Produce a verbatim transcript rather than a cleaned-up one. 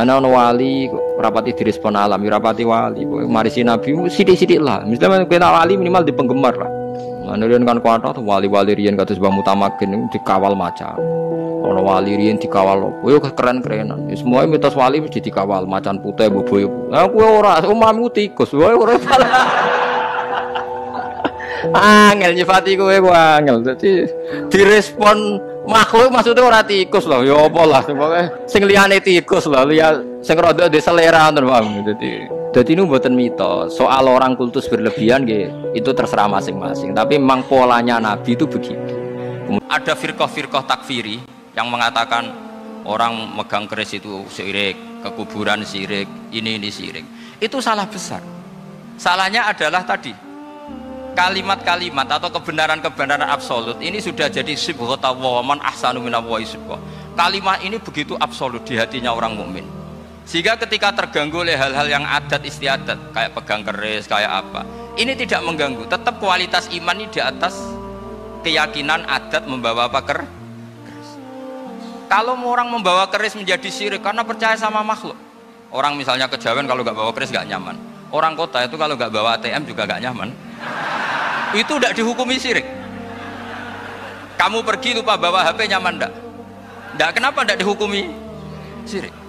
Ana ono wali rapati direspon alam, ya rapati wali. Marisi nabi sithik-sithik lah. Misalnya kita wali minimal di penggemar lah. Manurian kan kuat wali-wali riyen kados Mbah Mutamakin dikawal macan. Ono wali riyen dikawal opo? Yo keren-kerenan. Ya semua mitos wali mesti dikawal macan putih boboyo. Lah kowe ora, umamu tikus. Wae ora. Angel nyifati kowe ku angel. Dadi direspon makhluk maksudnya ora tikus lho. Ya apa lah pokoke sing liyane tikus lho, liya sing rada ndek selera ngoten wae. Dadi dadi niku mboten mitos. Soal orang kultus berlebihan nggih, itu terserah masing-masing. Tapi memang polanya Nabi itu begitu. Ada firqah-firqah takfiri yang mengatakan orang megang keris itu syirik, ke kuburan syirik, ini ini syirik. Itu salah besar. Salahnya adalah tadi kalimat-kalimat atau kebenaran-kebenaran absolut ini sudah jadi sibghatullah man ahsanu minallahi sibghah. Kalimat ini begitu absolut di hatinya orang mukmin. Sehingga ketika terganggu oleh hal-hal yang adat istiadat kayak pegang keris, kayak apa, ini tidak mengganggu. Tetap kualitas iman ini di atas keyakinan adat membawa apa keris. Kalau orang membawa keris menjadi syirik karena percaya sama makhluk. Orang misalnya kejawen kalau nggak bawa keris nggak nyaman. Orang kota itu kalau nggak bawa A T M juga nggak nyaman. Itu tidak dihukumi syirik. Kamu pergi lupa bawa H P nyaman ndak? Ndak, kenapa ndak dihukumi syirik?